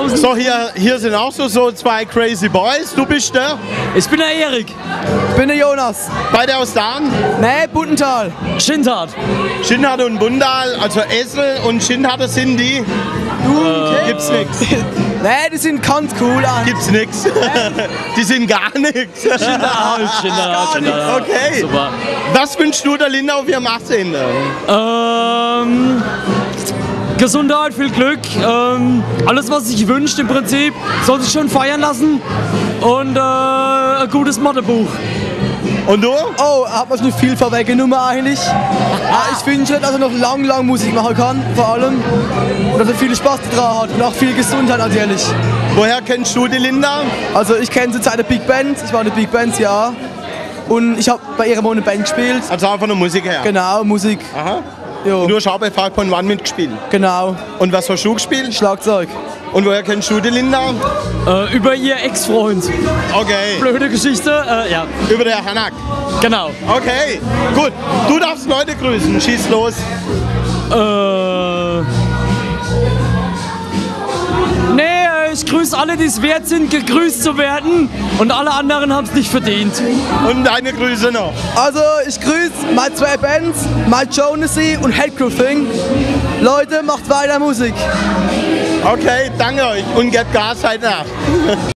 Sandhausen. So, hier sind auch so zwei crazy boys. Du bist der? Ich bin der Erik. Ich bin der Jonas. Beide aus Dahn? Nee, Bundental. Schindhardt. Schindhardt und Bundal, also Essel und Schindhardt sind die? Gibt's nix. Nee, die sind ganz cool an. Gibt's nix. Die sind gar nix. Schindhardt. Okay. Super. Was wünschst du der Linda auf ihrem 18.? Gesundheit, viel Glück, alles was sich wünscht im Prinzip, soll sich schon feiern lassen und ein gutes Mathebuch. Und du? Oh, hat man schon viel vorweggenommen eigentlich. Ich finde schon, dass er noch lang Musik machen kann, vor allem. Und dass er viel Spaß daran hat und auch viel Gesundheit natürlich. Woher kennst du die Linda? Also ich kenne sie seit der Big Band, ich war in der Big Band, ja. Und ich habe bei ihrer Mone Band gespielt. Also einfach nur Musik her? Genau, Musik. Aha. Jo. Und du hast auch bei Falcon One mitgespielt? Genau. Und was hast du gespielt? Schlagzeug. Und woher kennst du die Linda? Über ihr Ex-Freund. Okay. Blöde Geschichte, ja. Über der Hanak. Genau. Okay, gut. Du darfst Leute grüßen. Schieß los. Ich grüße alle, die es wert sind, gegrüßt zu werden. Und alle anderen haben es nicht verdient. Und deine Grüße noch. Also ich grüße meine zwei Bands, Mike Jonesy und Headcrew Thing. Leute, macht weiter Musik. Okay, danke euch und gebt Gas heute Nacht.